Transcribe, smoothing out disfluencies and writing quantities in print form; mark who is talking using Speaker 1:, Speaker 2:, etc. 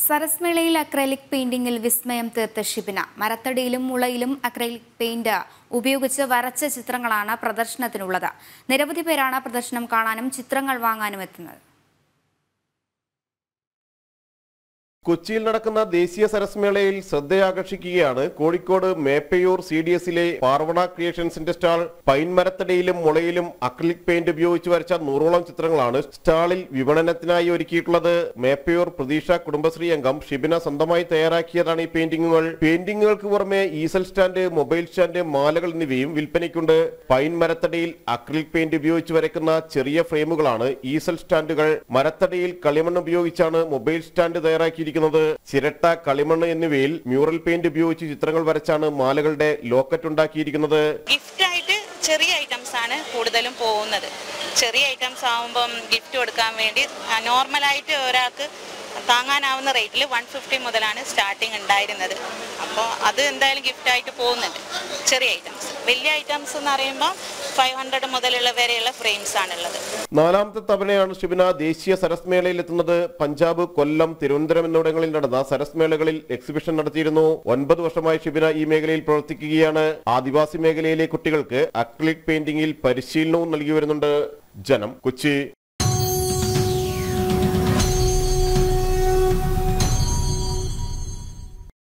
Speaker 1: സരസ്മേളയിൽ acrylic പെയിന്റിംഗിൽ വിസ്മയം തീർത്ത ഷിബിന. മരത്തടിയിലും മുളയിലും അക്രൈലിക് പെയിന്റ് ഉപയോഗിച്ച് വരച്ച ചിത്രങ്ങളാണ് പ്രദർശനത്തിനുള്ളത്. നിരവധി പേരാണ് പ്രദർശനം കാണാനും ചിത്രങ്ങൾ വാങ്ങാനും എത്തുന്നത്.
Speaker 2: കൊച്ചിയിൽ നടക്കുന്ന ദേശീയ സരസ്മേളയിൽ ശ്രദ്ധയാകർഷിക്കുകയാണ് കോഴിക്കോട് മേപ്പയൂർ CDSലെ പാർവണ ക്രിയേഷൻസിന്റെ സ്റ്റാൾ. പൈൻ മരത്തടിയിലും മുളയിലും അക്രിലിക് പെയിന്റ് ഉപയോഗിച്ച് വരച്ച 100ഓളം ചിത്രങ്ങളാണ് സ്റ്റാളിൽ വിപണനത്തിനായി ഒരുക്കിയിട്ടുള്ളത്. മേപ്പയൂർ പ്രതീക്ഷ കുടുംബശ്രീ അംഗം ഷിബിന സ്വന്തമായി തയ്യാറാക്കിയതാണ് ഈ പെയിന്റിങ്ങുകൾ. പെയിന്റിങ്ങുകൾക്ക് പുറമെ ഈസൽ സ്റ്റാൻഡ്, മൊബൈൽ സ്റ്റാൻഡ്, മാലകൾ എന്നിവയും വിൽപ്പനയ്ക്കുണ്ട്. പൈൻ മരത്തടിയിൽ അക്രിലിക് പെയിന്റ് ഉപയോഗിച്ച് വരയ്ക്കുന്ന ചെറിയ ഫ്രെയിമുകളാണ് ഈസൽ സ്റ്റാൻഡുകൾ. മരത്തടിയിൽ കളിമണ്ണ് ഉപയോഗിച്ചാണ് മൊബൈൽ സ്റ്റാൻഡ് തയ്യാറാക്കിയിരിക്കുന്നത്. ചിരട്ട, കളിമണ്ണ് എന്നിവയിൽ മ്യൂറൽ പെയിന്റ് ഉപയോഗിച്ച് ചിത്രങ്ങൾ വരച്ചാണ് മാലകളുടെ ലോക്കറ്റ് ഉണ്ടാക്കിയിരിക്കുന്നത്.
Speaker 3: ഗിഫ്റ്റ് ആയിട്ട് ചെറിയ ഐറ്റംസ് ആണ് കൂടുതലും പോകുന്നത്. ചെറിയ ഐറ്റംസ് ആവുമ്പം ഗിഫ്റ്റ് കൊടുക്കാൻ വേണ്ടി നോർമലായിട്ട് ഒരാൾക്ക് താങ്ങാനാവുന്ന റേറ്റിൽ 150 മുതലാണ് സ്റ്റാർട്ടിങ് ഉണ്ടായിരുന്നത്. അപ്പോൾ അത് എന്തായാലും ഗിഫ്റ്റായിട്ട് പോകുന്നുണ്ട്. ചെറിയ ഐറ്റംസ്. വലിയ ഐറ്റംസ് എന്ന് പറയുമ്പോൾ 500 മുതലുള്ള വരെയുള്ള ഫ്രെയിംസ് ആണുള്ളത്.
Speaker 2: 4ാമത്തെ തവണയാണ് ഷിബിന ദേശീയ സരസ്മേളയിൽ എത്തുന്നത്. പഞ്ചാബ്, കൊല്ലം, തിരുവനന്തപുരം എന്നിവിടങ്ങളിൽ നടന്ന സരസ്മേളകളിൽ എക്സിബിഷൻ നടത്തിയിരുന്നു. 9 വർഷമായി ഷിബിന ഈ മേഖലയിൽ പ്രവർത്തിക്കുകയാണ്. ആദിവാസി മേഖലയിലെ കുട്ടികൾക്ക് അക്രിലിക് പെയിന്റിംഗിൽ പരിശീലനവും നൽകി വരുന്നുണ്ട്. ജനം, കൊച്ചി.